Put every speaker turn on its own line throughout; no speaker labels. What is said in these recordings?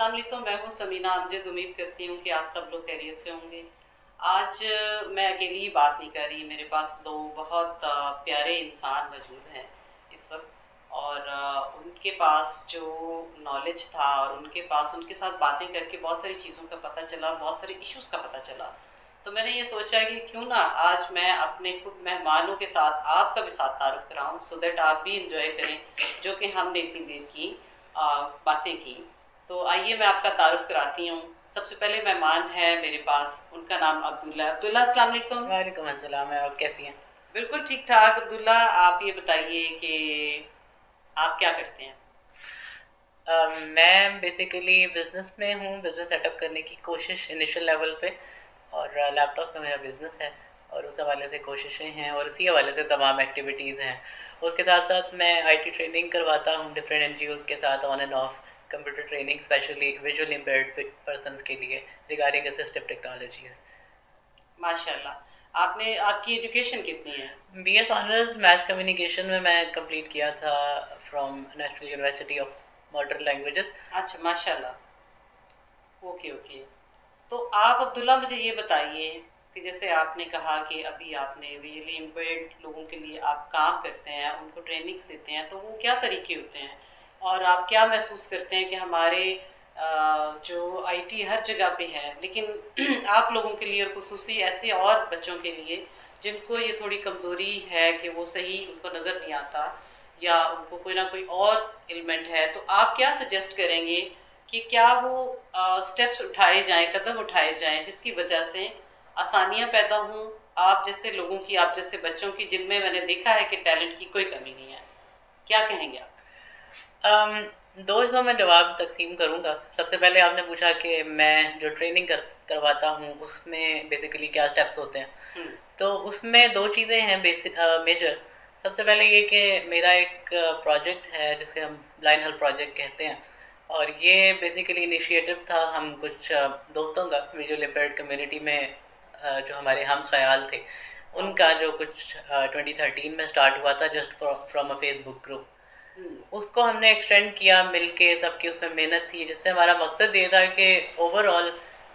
अस्सलाम वालेकुम। मैं हूँ समीना अमजद। उम्मीद करती हूँ कि आप सब लोग खैरियत से होंगे। आज मैं अकेली ही बात नहीं कर रही, मेरे पास दो बहुत प्यारे इंसान मौजूद हैं इस वक्त। और उनके पास जो नॉलेज था और उनके पास उनके साथ बातें करके बहुत सारी चीज़ों का पता चला, बहुत सारे इश्यूज़ का पता चला। तो मैंने ये सोचा कि क्यों ना आज मैं अपने खुद मेहमानों के साथ आपका भी साथ तारुफ कराऊँ, सो दैट आप भी इंजॉय करें जो कि हमने इतनी देर की बातें की। तो आइए मैं आपका तारुफ कराती हूँ। सबसे पहले मेहमान है मेरे पास, उनका नाम अब्दुल्ला। अब्दुल्ला, अस्सलाम वालेकुम।
वालेकुम अस्सलाम। है आप कैसी हैं?
बिल्कुल ठीक ठाक। अब्दुल्ला, आप ये बताइए कि आप क्या करते हैं?
मैं बेसिकली बिजनेस में हूँ। बिजनेस सेटअप करने की कोशिश इनिशियल लेवल पे, और लैपटॉप में मेरा बिजनेस है और उस हवाले से कोशिशें हैं और इसी हवाले से तमाम एक्टिविटीज़ हैं। उसके साथ साथ मैं आईटी ट्रेनिंग करवाता हूँ डिफरेंट एनजीओज़ के साथ, on and off computer training, specially visually impaired persons के लिए रिगार्डिंग असिस्टिव टेक्नोलॉजीज़।
माशाल्लाह। आपने आपकी एजुकेशन कितनी है?
B S honours math communication में मैं कंप्लीट किया था from national university of modern languages.
अच्छा, माशाल्लाह। Okay okay. तो आप अब्दुल्ला मुझे ये बताइए कि जैसे आपने कहा कि अभी आपने विजुअली इम्पेयर्ड लोगों के लिए आप काम करते हैं, उनको ट्रेनिंग्स देते हैं, तो वो क्या तरीके होते हैं? और आप क्या महसूस करते हैं कि हमारे जो आईटी हर जगह पे है, लेकिन आप लोगों के लिए और खुसूसी ऐसे और बच्चों के लिए जिनको ये थोड़ी कमज़ोरी है कि वो सही उनको नज़र नहीं आता या उनको कोई ना कोई और एलिमेंट है, तो आप क्या सजेस्ट करेंगे कि क्या वो स्टेप्स उठाए जाएं, कदम उठाए जाएं जिसकी वजह से आसानियां पैदा हों आप जैसे लोगों की, आप जैसे बच्चों की, जिनमें मैंने देखा है कि टैलेंट की कोई कमी नहीं है। क्या कहेंगे आप?
अम, दो हिस्सों में जवाब तकसीम करूंगा। सबसे पहले आपने पूछा कि मैं जो ट्रेनिंग करवाता हूँ उसमें बेसिकली क्या स्टेप्स होते हैं।
हम्म।
तो उसमें दो चीज़ें हैं बेसिक मेजर। सबसे पहले ये कि मेरा एक प्रोजेक्ट है जिसे हम ब्लाइंड हेल्थ प्रोजेक्ट कहते हैं, और ये बेसिकली इनिशिएटिव था हम कुछ दोस्तों का विजुअल इम्पेयर्ड कम्युनिटी में, जो हमारे हम ख्याल थे उनका,
ओके।
जो कुछ 2013 में स्टार्ट हुआ था just from a Facebook group.
Hmm.
उसको हमने एक्सटेंड किया मिलके, सबकी उसमें मेहनत थी, जिससे हमारा मकसद ये था कि ओवरऑल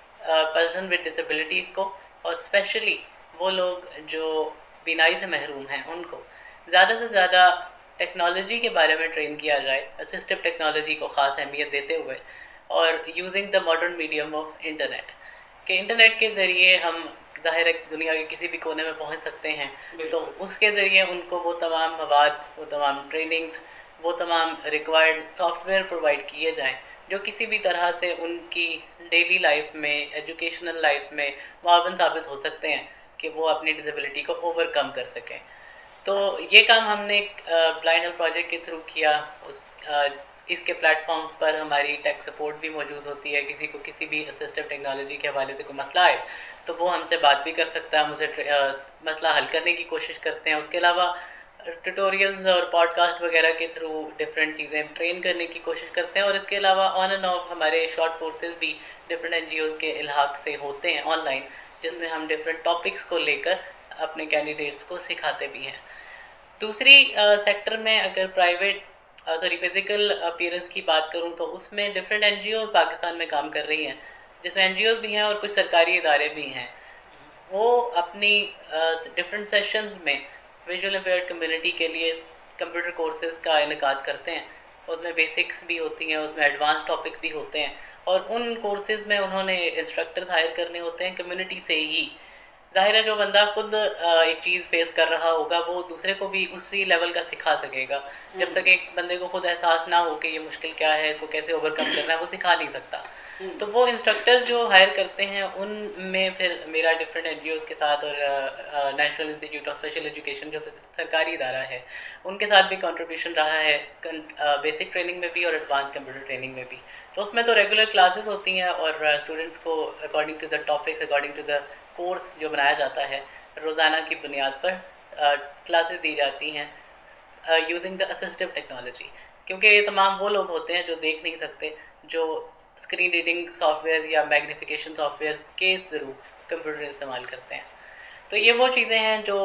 पर्सन विद डिसेबिलिटीज़ को, और स्पेशली वो लोग जो बीनाई से महरूम हैं उनको ज़्यादा से ज़्यादा टेक्नोलॉजी के बारे में ट्रेन किया जाए, असिस्टिव टेक्नोलॉजी को ख़ास अहमियत देते हुए, और using the modern medium of internet. कि इंटरनेट के ज़रिए हम ज़ाहिर है दुनिया के किसी भी कोने में पहुंच सकते हैं। तो
बिल्कुल।
उसके ज़रिए उनको वो तमाम मवाद, वो तमाम ट्रेनिंग्स, वो तमाम रिक्वायर्ड सॉफ्टवेयर प्रोवाइड किए जाएं जो किसी भी तरह से उनकी डेली लाइफ में, एजुकेशनल लाइफ में मुआवन साबित हो सकते हैं कि वो अपनी डिसेबिलिटी को ओवरकम कर सकें। तो ये काम हमने ब्लाइंड हेल्थ प्रोजेक्ट के थ्रू किया। उस इसके प्लेटफॉर्म पर हमारी टेक सपोर्ट भी मौजूद होती है। किसी को किसी भी असिस्टिव टेक्नोलॉजी के हवाले से कोई मसला आए तो वो हमसे बात भी कर सकता है, हम उसे मसला हल करने की कोशिश करते हैं। उसके अलावा ट्यूटोरियल्स और पॉडकास्ट वगैरह के थ्रू डिफरेंट चीज़ें ट्रेन करने की कोशिश करते हैं, और इसके अलावा ऑन एंड ऑफ हमारे शॉर्ट कोर्सेज भी डिफरेंट एनजीओ के इल्हाक से होते हैं ऑनलाइन, जिसमें हम डिफरेंट टॉपिक्स को लेकर अपने कैंडिडेट्स को सिखाते भी हैं। दूसरी सेक्टर में अगर प्राइवेट सॉरी फिजिकल अपीयरेंस की बात करूं तो उसमें डिफरेंट एनजीओ पाकिस्तान में काम कर रही हैं, जिसमें एनजीओ भी हैं और कुछ सरकारी इदारे भी हैं। वो अपनी डिफरेंट सेशंस में विजुअल इम्पेयर्ड कम्युनिटी के लिए कंप्यूटर कोर्सेज का इनकाद करते हैं। उसमें बेसिक्स भी होती हैं, उसमें एडवांस टॉपिक भी होते हैं, और उन कोर्सेज में उन्होंने इंस्ट्रक्टर हायर करने होते हैं कम्युनिटी से ही। ज़ाहिर है जो बंदा खुद एक चीज़ फेस कर रहा होगा वो दूसरे को भी उसी लेवल का सिखा सकेगा। जब तक
हम्म।
एक बंदे को खुद एहसास ना हो कि ये मुश्किल क्या है, इसको कैसे ओवरकम करना है, वो सिखा नहीं सकता।
हम्म।
तो वो इंस्ट्रक्टर जो हायर करते हैं उनमें फिर मेरा डिफरेंट एनजीओ के साथ और national institute of special education जो सरकारी इदारा है उनके साथ भी कंट्रीब्यूशन रहा है, बेसिक ट्रेनिंग में भी और एडवांस कंप्यूटर ट्रेनिंग में भी। तो उसमें तो रेगुलर क्लासेस होती हैं और स्टूडेंट्स को according to the topics, according to the course जो बनाया जाता है, रोज़ाना की बुनियाद पर क्लासेस दी जाती हैं यूजिंग द असिस्टिव टेक्नोलॉजी। क्योंकि ये तमाम वो लोग होते हैं जो देख नहीं सकते, जो स्क्रीन रीडिंग सॉफ्टवेयर या मैग्नीफिकेशन सॉफ्टवेयर के थ्रू कंप्यूटर इस्तेमाल करते हैं। तो ये वो चीज़ें हैं जो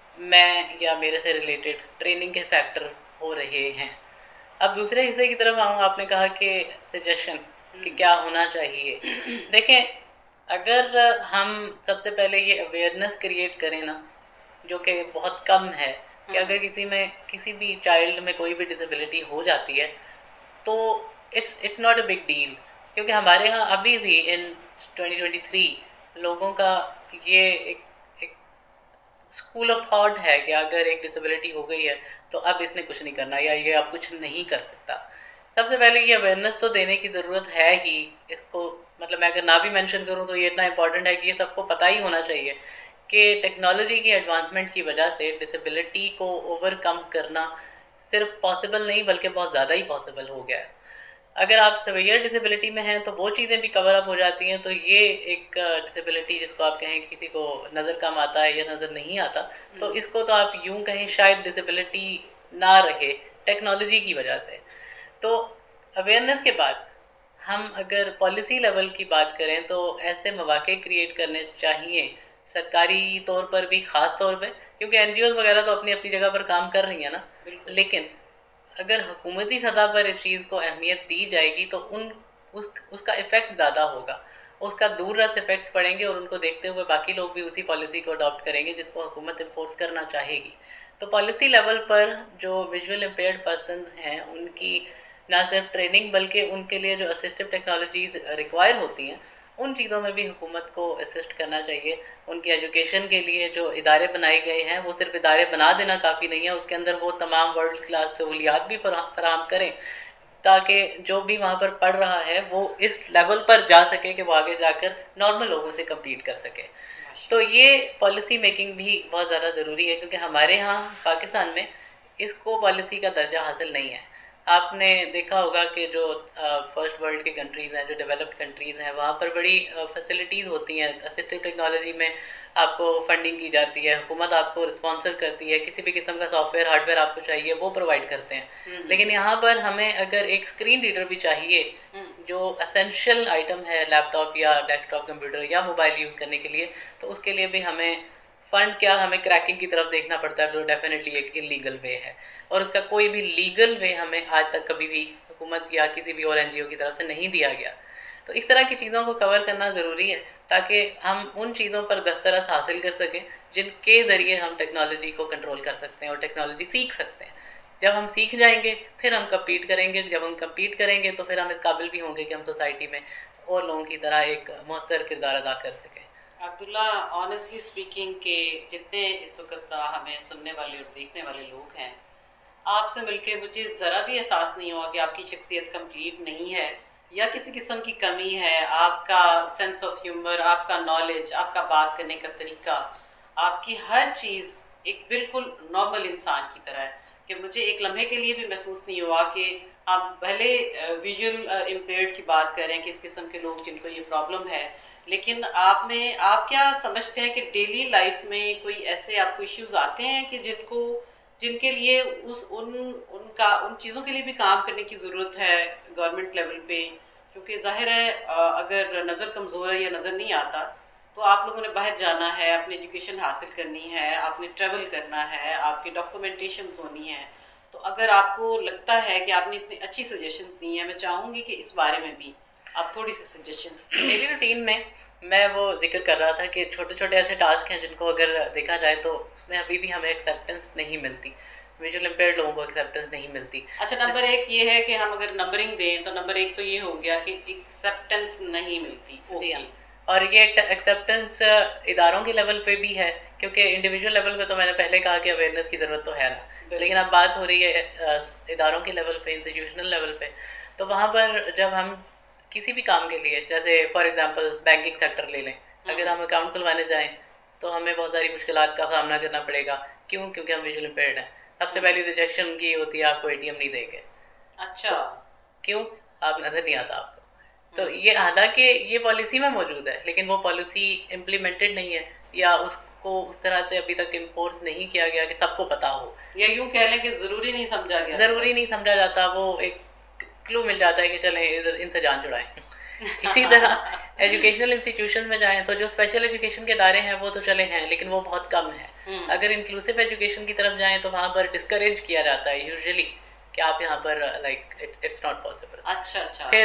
मैं या मेरे से रिलेटेड ट्रेनिंग के फैक्टर हो रहे हैं। अब दूसरे हिस्से की तरफ आऊँ, आपने कहा कि सजेशन। कि क्या होना चाहिए। देखें, अगर हम सबसे पहले ये अवेयरनेस क्रिएट करें ना, जो कि बहुत कम है, कि अगर किसी भी चाइल्ड में कोई भी डिसेबिलिटी हो जाती है तो it's not a big deal. क्योंकि हमारे यहाँ अभी भी इन 2023 लोगों का ये एक स्कूल ऑफ थॉट है कि अगर एक डिसेबिलिटी हो गई है तो अब इसने कुछ नहीं करना, या ये अब कुछ नहीं कर सकता। सबसे पहले ये अवेयरनेस तो देने की ज़रूरत है ही। इसको मतलब मैं अगर ना भी मेंशन करूँ तो ये इतना इम्पोर्टेंट है कि ये सबको पता ही होना चाहिए कि टेक्नोलॉजी की एडवांसमेंट की वजह से डिसेबिलिटी को ओवरकम करना सिर्फ पॉसिबल नहीं बल्कि बहुत ज़्यादा ही पॉसिबल हो गया है। अगर आप सेवियर डिसेबिलिटी में हैं तो वो चीज़ें भी कवर अप हो जाती हैं। तो ये एक डिसेबिलिटी जिसको आप कहें कि किसी को नज़र कम आता है या नज़र नहीं आता, तो इसको तो आप यूं कहें शायद डिसेबिलिटी ना रहे टेक्नोलॉजी की वजह से। तो अवेयरनेस के बाद हम अगर पॉलिसी लेवल की बात करें तो ऐसे मौके क्रिएट करने चाहिए सरकारी तौर पर भी, ख़ास तौर पे, क्योंकि एनजीओ वगैरह तो अपनी अपनी जगह पर काम कर रही हैं ना, लेकिन अगर हुकूमती सतह पर इस चीज़ को अहमियत दी जाएगी तो उसका इफ़ेक्ट ज़्यादा होगा, उसका दूररस इफ़ेक्ट्स पड़ेंगे और उनको देखते हुए बाकी लोग भी उसी पॉलिसी को अडॉप्ट करेंगे जिसको हुकूमत इन्फोर्स करना चाहेगी। तो पॉलिसी लेवल पर जो विजुअल इम्पेयर्ड पर्सन हैं उनकी ना सिर्फ ट्रेनिंग बल्कि उनके लिए जो असिस्टिव टेक्नोलॉजीज रिक्वायर होती हैं उन चीज़ों में भी हुकूमत को असिस्ट करना चाहिए। उनकी एजुकेशन के लिए जो इदारे बनाए गए हैं वो सिर्फ इदारे बना देना काफ़ी नहीं है, उसके अंदर वो तमाम वर्ल्ड क्लास सहूलियात भी फराहम करें ताकि जो भी वहाँ पर पढ़ रहा है वो इस लेवल पर जा सके कि वो आगे जाकर नॉर्मल लोगों से कम्पीट कर सके। तो ये पॉलिसी मेकिंग भी बहुत ज़्यादा ज़रूरी है, क्योंकि हमारे यहाँ पाकिस्तान में इसको पॉलिसी का दर्जा हासिल नहीं है। आपने देखा होगा कि जो फर्स्ट वर्ल्ड की कंट्रीज़ हैं, जो डेवलप्ड कंट्रीज़ हैं, वहाँ पर बड़ी फैसिलिटीज़ होती हैं। असिस्टिव टेक्नोलॉजी में आपको फंडिंग की जाती है, हुकूमत आपको स्पॉन्सर करती है, किसी भी किस्म का सॉफ्टवेयर हार्डवेयर आपको चाहिए वो प्रोवाइड करते हैं। लेकिन यहाँ पर हमें अगर एक स्क्रीन रीडर भी चाहिए जो असेंशियल आइटम है लैपटॉप या डेस्कटॉप कंप्यूटर या मोबाइल यूज़ करने के लिए, तो उसके लिए भी हमें फंड क्या, हमें क्रैकिंग की तरफ देखना पड़ता है जो डेफिनेटली एक इलीगल वे है, और उसका कोई भी लीगल वे हमें आज तक कभी भी हुकूमत या किसी भी और एनजीओ की तरफ से नहीं दिया गया। तो इस तरह की चीज़ों को कवर करना ज़रूरी है ताकि हम उन चीज़ों पर दस्तरस हासिल कर सकें जिनके ज़रिए हम टेक्नोलॉजी को कंट्रोल कर सकते हैं और टेक्नोलॉजी सीख सकते हैं। जब हम सीख जाएंगे फिर हम कम्पीट करेंगे, जब हम कम्पीट करेंगे तो फिर हम इस काबिल भी होंगे कि हम सोसाइटी में और लोगों की तरह एक मौसर किरदार अदा कर सकें।
अब्दुल्ला, ऑनेस्टली स्पीकिंग के जितने इस वक्त हमें सुनने वाले और देखने वाले लोग हैं, आपसे मिलके मुझे ज़रा भी एहसास नहीं हुआ कि आपकी शख्सियत कंप्लीट नहीं है या किसी किस्म की कमी है। आपका सेंस ऑफ ह्यूमर, आपका नॉलेज, आपका बात करने का तरीका, आपकी हर चीज़ एक बिल्कुल नॉर्मल इंसान की तरह है कि मुझे एक लम्हे के लिए भी महसूस नहीं हुआ कि आप भले विजुअल इम्पेयर्ड की बात करें कि इस किस्म के लोग जिनको ये प्रॉब्लम है, लेकिन आप क्या समझते हैं कि डेली लाइफ में कोई ऐसे आपको इश्यूज आते हैं कि जिनके लिए उन चीज़ों के लिए भी काम करने की ज़रूरत है गवर्नमेंट लेवल पे? क्योंकि जाहिर है अगर नज़र कमज़ोर है या नज़र नहीं आता तो आप लोगों ने बाहर जाना है, अपनी एजुकेशन हासिल करनी है, आपने ट्रेवल करना है, आपकी डॉक्यूमेंटेशन होनी है। तो अगर आपको लगता है कि आपने इतनी अच्छी सजेशन दी हैं, मैं चाहूँगी कि इस बारे में भी आप थोड़ी सी सजेशंस।
मेरी रूटीन में मैं वो जिक्र कर रहा था कि छोटे छोटे ऐसे टास्क हैं जिनको अगर देखा जाए तो उसमें अभी भी हमें एक्सेप्टेंस नहीं मिलती, विजुअल इम्पेयर्ड लोगों को एक्सेप्टेंस नहीं मिलती।
अच्छा, नंबर एक ये है कि हम अगर नंबरिंग दें तो नंबर एक तो ये हो गया कि एक्सेप्टेंस नहीं मिलती।
जी हाँ, और ये एक्सेप्टेंस इदारों के लेवल पे भी है, क्योंकि इंडिविजुअल लेवल पे तो मैंने पहले कहा कि अवेयरनेस की ज़रूरत तो है ना, लेकिन अब बात हो रही है इदारों के लेवल पे, इंस्टीट्यूशनल लेवल पे। तो वहाँ पर जब हम किसी भी काम के लिए, जैसे फॉर एग्जांपल बैंकिंग सेक्टर ले लें, अगर हम अकाउंट खुलवाने जाएं तो हमें बहुत सारी मुश्किलात का सामना करना पड़ेगा। क्यों? क्योंकि हम विजुअल इम्पेयर्ड हैं। सबसे पहली रिजेक्शन उनकी होती है, आपको एटीएम नहीं देंगे।
अच्छा,
तो क्यों? आप नज़र नहीं आता आपको। तो ये हालांकि ये पॉलिसी में मौजूद है लेकिन वो पॉलिसी इम्प्लीमेंटेड नहीं है, या उसको उस तरह से अभी तक इन्फोर्स नहीं किया गया कि सबको पता हो,
या यूं कह लें कि ज़रूरी नहीं समझा गया।
ज़रूरी नहीं समझा जाता, वो एक क्लू मिल जाता है कि चलें इधर इनसे जान छुड़ाएं। इसी तरह एजुकेशनल इंस्टीट्यूशन में जाएं तो जो स्पेशल एजुकेशन के इदारे हैं वो तो चले हैं लेकिन वो बहुत कम है। अगर इंक्लूसिव एजुकेशन की तरफ जाएं तो वहाँ पर डिस्करेज किया जाता है यूजुअली कि आप यहाँ पर लाइक इट्स नॉट पॉसिबल।
अच्छा अच्छा।
फिर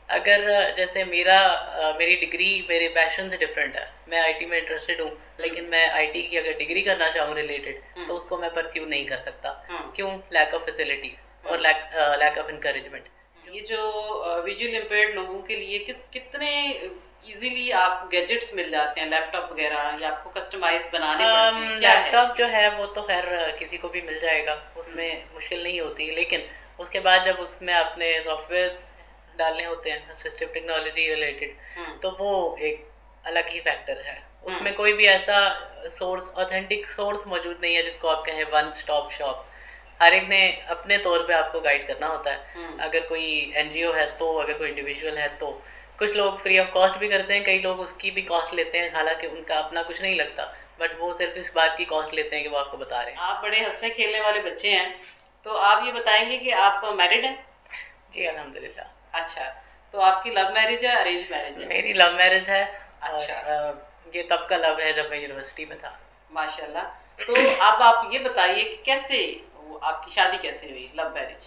अगर जैसे मेरी डिग्री मेरे पैशन से डिफरेंट है, मैं आईटी में इंटरेस्टेड हूँ,
हम्म।
लेकिन मैं आईटी की अगर डिग्री करना चाहूँ रिलेटेड,
हम्म।
तो उसको मैं परस्यू नहीं कर सकता।
हम्म।
क्यों? लैक ऑफ फैसिलिटीज और
हम्म।
Lack of encouragement.
ये जो विजुअल इम्पेयर्ड लोगों के लिए कितने इजीली आप गैजेट्स मिल जाते हैं, लैपटॉप वगैरह, या आपको कस्टमाइज बनाने पड़ते हैं, क्या है
लैपटॉप जो
इसमें?
है वो तो खैर किसी को भी मिल जाएगा,
हम्म।
उसमें मुश्किल नहीं होती, लेकिन उसके बाद जब उसमें आपने सॉफ्टवेयर डालने होते हैं असिस्टिव टेक्नोलॉजी रिलेटेड,
हम्म।
तो वो एक अलग ही फैक्टर है।
हम्म।
उसमें कोई भी ऐसा सोर्स, ऑथेंटिक सोर्स मौजूद नहीं है जिसको आप कहें वन स्टॉप शॉप। हर एक ने अपने तौर पे आपको गाइड करना होता है।
हम्म।
अगर कोई एनजीओ है तो, अगर कोई इंडिविजुअल है तो, कुछ लोग फ्री ऑफ कॉस्ट भी करते हैं, कई लोग उसकी भी कॉस्ट लेते हैं, हालांकि उनका अपना कुछ नहीं लगता, बट वो सिर्फ इस बात की कॉस्ट लेते हैं कि वो आपको बता रहे हैं।
आप बड़े हंसने खेलने वाले बच्चे हैं, तो आप ये बताएंगे कि आप मैरिड हैं?
जी अल्हम्दुलिल्लाह।
अच्छा, तो आपकी लव मैरिज है, अरेंज मैरिज है?
मेरी लव मैरिज है, और
अच्छा।
ये तब का लव है जब मैं यूनिवर्सिटी में था।
माशाल्लाह। तो अब आप ये बताइए कि कैसे वो आपकी शादी कैसे हुई, लव मैरिज?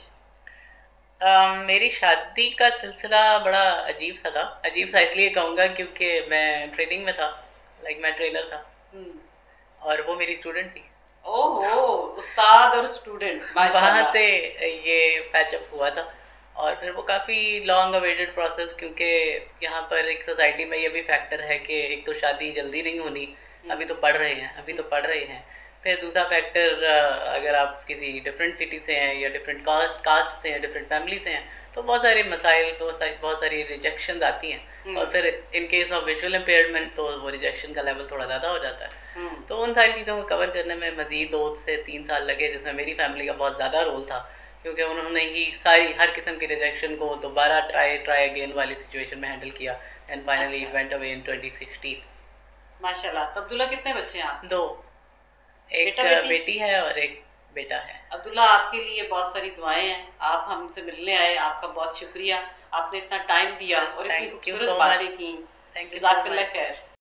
मेरी शादी का सिलसिला बड़ा अजीब सा था। अजीब सा इसलिए कहूँगा क्योंकि मैं ट्रेनिंग में था, लाइक मैं ट्रेनर था,
हम्म।
और वो मेरी स्टूडेंट थी।
ओहो, उस्ताद और स्टूडेंट,
वहाँ
माशाल्लाह।
से ये पैचअप हुआ था। और फिर वो काफ़ी लॉन्ग अवेटेड प्रोसेस, क्योंकि यहाँ पर एक सोसाइटी में ये भी फैक्टर है कि एक तो शादी जल्दी नहीं होनी,
हम्म।
अभी तो पढ़ रहे हैं, अभी तो पढ़ रहे हैं। फिर दूसरा फैक्टर, अगर आप किसी डिफरेंट सिटी से हैं या डिफरेंट कास्ट से हैं, डिफरेंट फैमिली से हैं, तो बहुत सारे मसाइल, बहुत सारी रिजेक्शन आती हैं।
हम्म।
और फिर in case of visual impairment तो वो रिजेक्शन का लेवल थोड़ा ज़्यादा हो जाता है।
हम्म।
तो उन सारी चीज़ों को कवर करने में मज़ीद 2 से 3 साल लगे, जिसमें मेरी फैमिली का बहुत ज़्यादा रोल था, क्योंकि उन्होंने ही सारी हर किस्म की रिजेक्शन को दोबारा ट्राई ट्राई अगेन वाली सिचुएशन में हैंडल किया, एंड फाइनली
अच्छा,
वेंट अवे इन 2016।
माशाल्लाह। तो अब्दुल्ला, कितने बच्चे हैं आप?
2, एक
बेटा बेटी?
बेटी है और एक बेटा है।
अब्दुल्ला, आपके लिए बहुत सारी दुआएं हैं, आप हमसे मिलने आए, आपका बहुत शुक्रिया। आपने इतना टाइम दिया
वेल,
और इतनी
थैंक यू
खूबसूरत
सो
बातें
मच।
की।
थैंक यू सो
जज़ाकल्लाह
मच।
खैर।